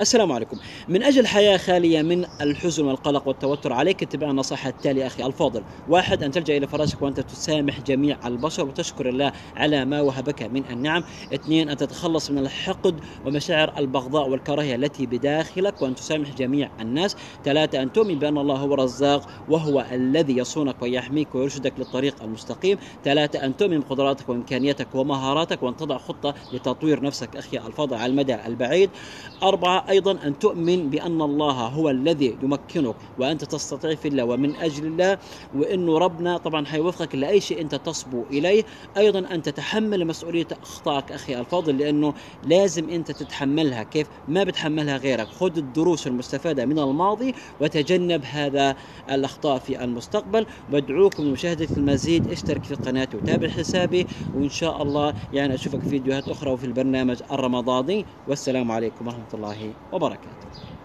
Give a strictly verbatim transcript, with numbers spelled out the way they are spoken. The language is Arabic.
السلام عليكم. من أجل حياة خالية من الحزن والقلق والتوتر عليك اتباع النصائح التالية أخي الفاضل. واحد، أن تلجأ إلى فراشك وأنت تسامح جميع البشر وتشكر الله على ما وهبك من النعم. اثنين، أن تتخلص من الحقد ومشاعر البغضاء والكراهية التي بداخلك وأن تسامح جميع الناس. ثلاثة، أن تؤمن بأن الله هو الرزاق وهو الذي يصونك ويحميك ويرشدك للطريق المستقيم. ثلاثة، أن تؤمن بقدراتك وإمكانياتك ومهاراتك وأن تضع خطة لتطوير نفسك أخي الفاضل على المدى البعيد. أربعة، أيضا أن تؤمن بأن الله هو الذي يمكنك وأنت تستطيع في الله ومن أجل الله، وأنه ربنا طبعا حيوفقك لأي شيء أنت تصبو إليه. أيضا أن تتحمل مسؤولية أخطائك أخي الفاضل، لأنه لازم أنت تتحملها، كيف ما بتحملها غيرك. خذ الدروس المستفادة من الماضي وتجنب هذا الأخطاء في المستقبل. بدعوكم لمشاهدة المزيد، اشترك في القناة وتابع حسابي، وإن شاء الله يعني أشوفك في فيديوهات أخرى وفي البرنامج الرمضاني. والسلام عليكم ورحمة الله وبركاته.